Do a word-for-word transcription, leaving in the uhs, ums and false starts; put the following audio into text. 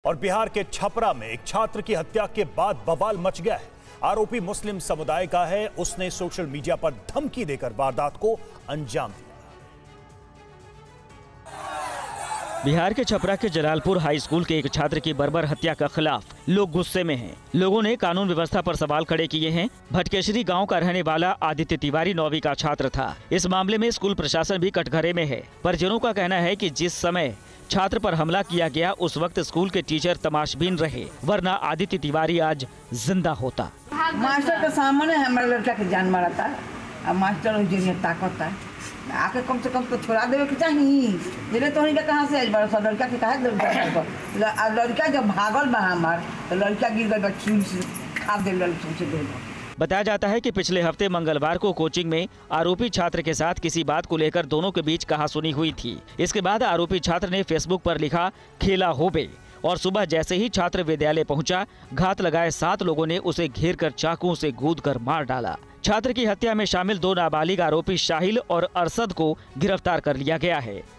और बिहार के छपरा में एक छात्र की हत्या के बाद बवाल मच गया है। आरोपी मुस्लिम समुदाय का है। उसने सोशल मीडिया पर धमकी देकर वारदात को अंजाम दिया। बिहार के छपरा के जलालपुर हाई स्कूल के एक छात्र की बर्बर हत्या के खिलाफ लोग गुस्से में हैं। लोगों ने कानून व्यवस्था पर सवाल खड़े किए हैं। भटकेशरी गांव का रहने वाला आदित्य तिवारी नौवीं का छात्र था। इस मामले में स्कूल प्रशासन भी कटघरे में है। परिजनों का कहना है कि जिस समय छात्र पर हमला किया गया उस वक्त स्कूल के टीचर तमाशबीन रहे, वरना आदित्य तिवारी आज जिंदा होता। मास्टर के सामने हमारे लड़का की जान मारा था। अब मास्टर ताकत है, आके कम से कम तो छोड़ा देवे के चाहिए। मेरे तो का कहाँ से आज बड़ा सा लड़का के कहा लड़का लड़का जब भागल बा हमार तो लड़का गिर गई चूल से खा दे लड़के। बताया जाता है कि पिछले हफ्ते मंगलवार को कोचिंग में आरोपी छात्र के साथ किसी बात को लेकर दोनों के बीच कहासुनी हुई थी। इसके बाद आरोपी छात्र ने फेसबुक पर लिखा खेला होबे, और सुबह जैसे ही छात्र विद्यालय पहुंचा, घात लगाए सात लोगों ने उसे घेर कर चाकुओं से गूंद कर मार डाला। छात्र की हत्या में शामिल दो नाबालिग आरोपी शाहिल और अरशद को गिरफ्तार कर लिया गया है।